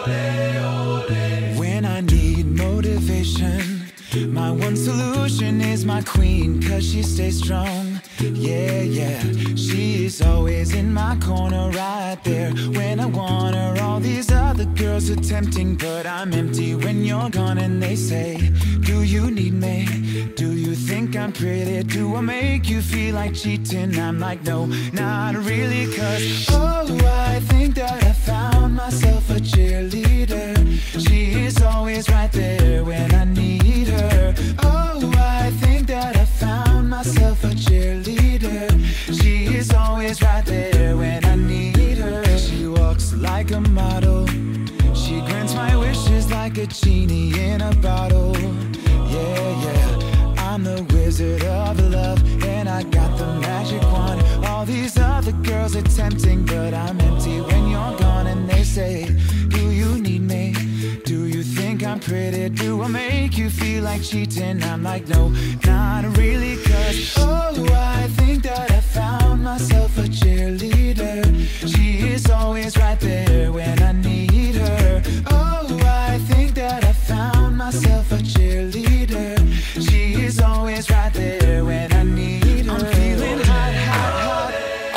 When I need motivation, my one solution is my queen, cause she stays strong. Yeah, yeah, she is always in my corner, right there when I want her. All these other girls are tempting, but I'm empty when you're gone. And they say, do you need me? Do you think I'm pretty? Do I make you feel like cheating? I'm like, no, not really, cause oh, I think that I found myself a cheerleader. She is always right there when I need her. Oh, I think that I found myself a cheerleader. She is always right there when I need her. She walks like a model. She grants my wishes like a genie in a bottle. Yeah, yeah, I'm the wizard of love, and I got the magic wand. All these other girls are tempting, but I'm empty when you're gone. And they say, do you need me? Do you think I'm pretty? Do I make you feel like cheating? I'm like, no, not really, cause oh, I think that I found myself a cheerleader. She is always right there when I need her. Oh, I think that I found myself a cheerleader. She is always right there when I need her. I'm feeling hot, hot, hot.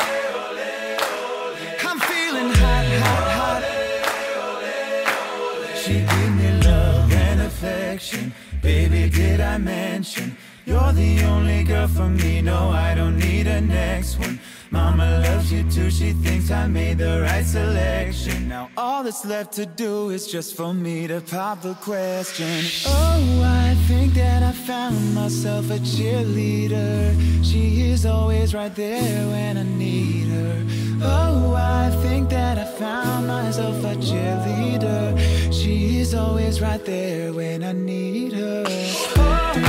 I'm feeling hot, hot, hot. She gave me love and affection. Baby, did I mention you're the only girl for me? No, I don't need a next one. Mama loves you too, she thinks I made the right selection. Now all that's left to do is just for me to pop the question. Oh, I think that I found myself a cheerleader. She is always right there when I need her. Oh, I think that I found myself a cheerleader. She is always right there when I need her. Oh,